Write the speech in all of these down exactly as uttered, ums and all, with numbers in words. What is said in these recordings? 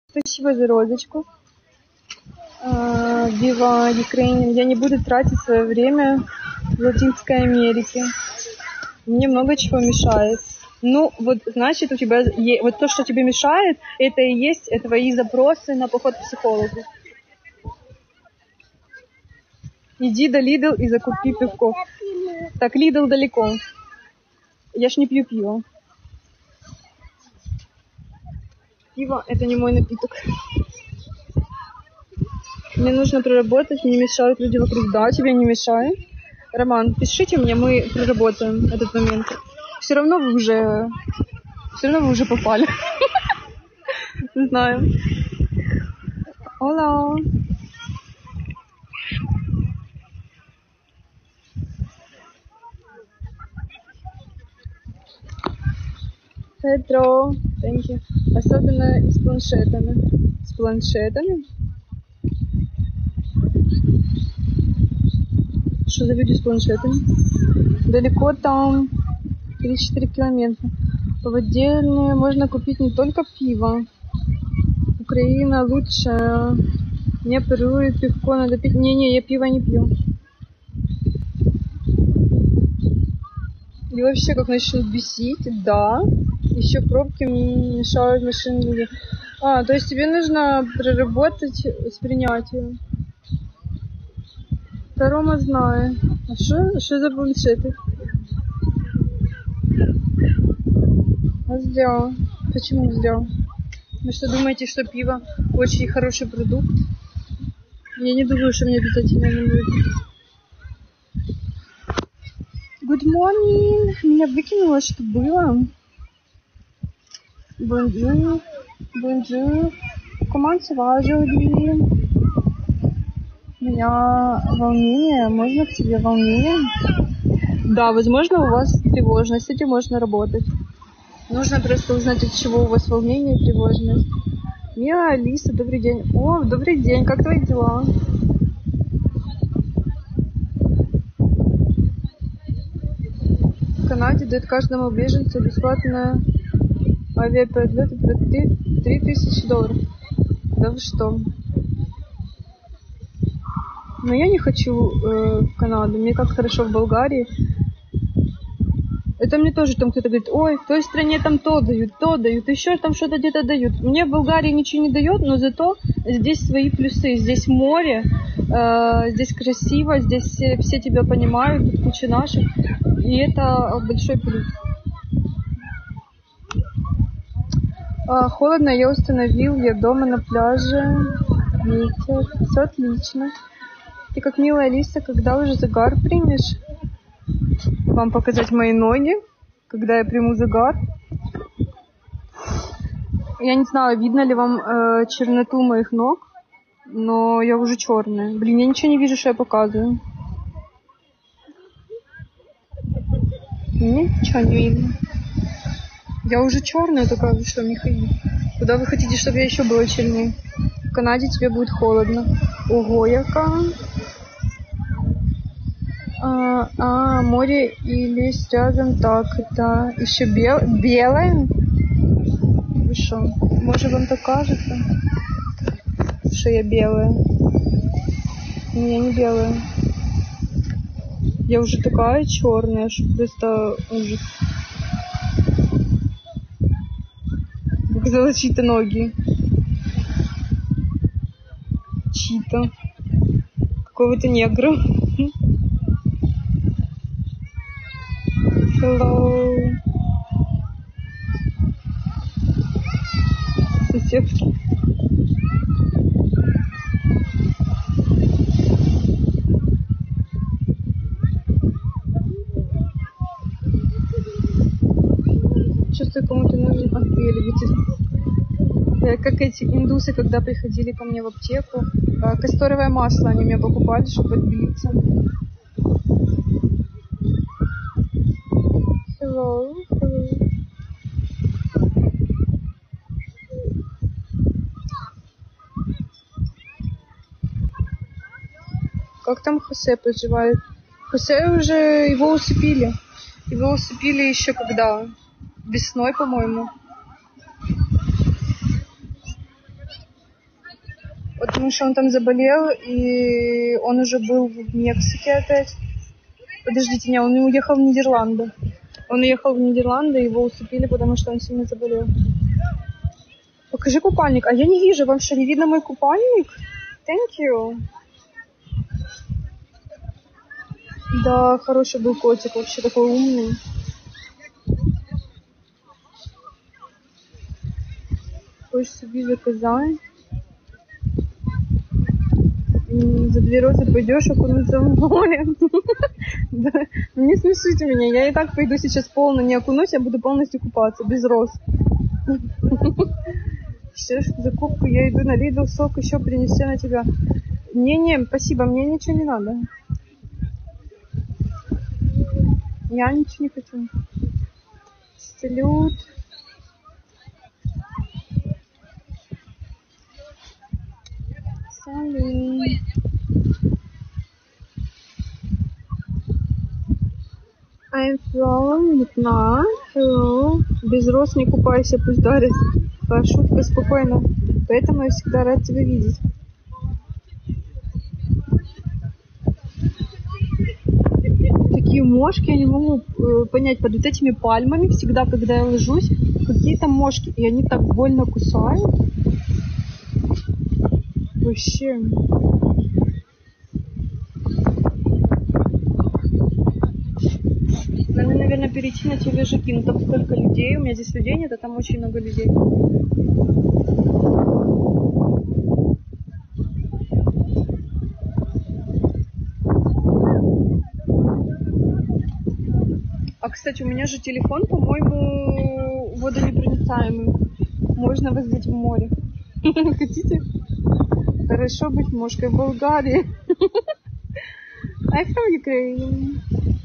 Спасибо за розочку. Viva Ukraine. Я не буду тратить свое время в Латинской Америке. Мне много чего мешает. Ну, вот, значит, у тебя вот то, что тебе мешает, это и есть это твои запросы на поход к психологу. Иди до Lidl и закупи пивко. Так, Lidl далеко. Я ж не пью пиво. Пиво — это не мой напиток. Мне нужно проработать, мне мешают люди вокруг. Да, тебе не мешает? Роман, пишите мне, мы проработаем этот момент. Все равно вы уже... Все равно вы уже попали. Знаю. Hola. Петро, thank you. Особенно с планшетами. С планшетами? Что за люди с планшетами? Далеко там, три-четыре километра. В отдельные можно купить не только пиво. Украина лучшая. Мне парирует пивко, надо пить. Не-не, я пиво не пью. И вообще, как начнут бесить, да. Еще пробки мешают машине. А, то есть тебе нужно проработать воспринятие. Да, Рома знает. А что? Что за планшеты? А сделал. Почему сделал? Вы что, думаете, что пиво очень хороший продукт? Я не думаю, что мне обязательно не будет. Good morning. Меня выкинуло, что было. Bonjour. Bonjour. Comment ça va aujourd'hui? У меня волнение. Можно к тебе волнение? Да, возможно, у вас тревожность. С этим можно работать. Нужно просто узнать, от чего у вас волнение и тревожность. Мила, Алиса, добрый день. О, добрый день. Как твои дела? В Канаде дают каждому беженцу бесплатно авиаперелеты про три тысячи долларов. Да вы что? Но я не хочу э, в Канаду. Мне как хорошо в Болгарии. Это мне тоже там кто-то говорит, ой, в той стране там то дают, то дают, еще там что-то где-то дают. Мне в Болгарии ничего не дает, но зато здесь свои плюсы. Здесь море, э, здесь красиво, здесь все, все тебя понимают, тут куча наших. И это большой плюс. А, холодно, я установил, я дома на пляже. Ветер, все отлично. Ты как милая Алиса, когда уже загар примешь? Вам показать мои ноги, когда я приму загар. Я не знаю, видно ли вам э, черноту моих ног, но я уже черная. Блин, я ничего не вижу, что я показываю. Ничего не видно. Я уже черная, только вы что, Михаил? Куда вы хотите, чтобы я еще была чернее? В Канаде тебе будет холодно. Ого, яка. А, а, море и лес рядом, так, это еще бел... белое? Вы что, может вам так кажется, что я белая? Не, я не белая. Я уже такая черная, что просто ужас. Показала чьи-то ноги. Чьи-то. Какого-то негра. Hello. Соседки. Чувствую, кому-то нужен отбеливатель. Как эти индусы, когда приходили ко мне в аптеку, касторовое масло они мне покупали, чтобы отбелиться. Hello. Hello. Как там Хосе поживает? Хосе уже его усыпили. Его усыпили еще когда? Весной, по-моему. Потому что он там заболел, и он уже был в Мексике опять. Подождите, не, он уехал в Нидерланды. Он уехал в Нидерланды, его усыпили, потому что он сильно заболел. Покажи купальник. А я не вижу, вам что, не видно мой купальник? Thank you. Да, хороший был котик, вообще такой умный. Хочешь себе заказать? За две розы пойдешь окунуться в море. Да. Не смешите меня, я и так пойду сейчас полно не окунусь, я буду полностью купаться, без роз. Сейчас закупку, я иду на Lidl, сок еще принести на тебя. Не-не, спасибо, мне ничего не надо. Я ничего не хочу. Салют. Салют. I'm from Vietnam. Hello. Без роз не купайся, пусть дарит. Шутка, спокойно. Поэтому я всегда рад тебя видеть. Такие мошки, я не могу э, понять, под вот этими пальмами всегда, когда я ложусь, какие-то мошки, и они так больно кусают. Вообще. Надо, наверное, перейти на те лежаки. Ну там столько людей, у меня здесь людей нет, а там очень много людей. А, кстати, у меня же телефон, по-моему, водонепроницаемый. Можно возить в море. Хотите? Хорошо быть мошкой в Болгарии. I'm from Ukraine.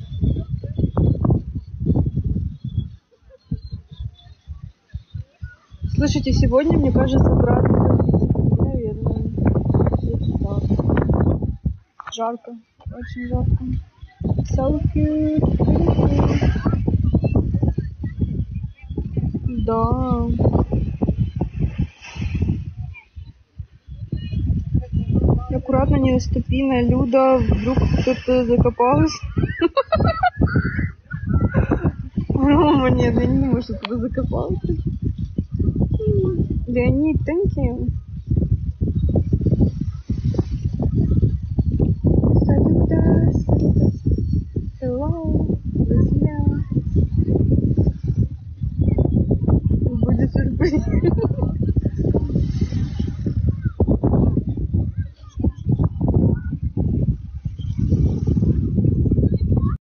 Слушайте, сегодня, мне кажется, брат, наверное, жарко, очень жарко. So cute. Да. Аккуратно, не наступи на Люда, вдруг кто-то закопалась. Рома, нет, я не думаю, что кто-то закопался. Леонид, thank you.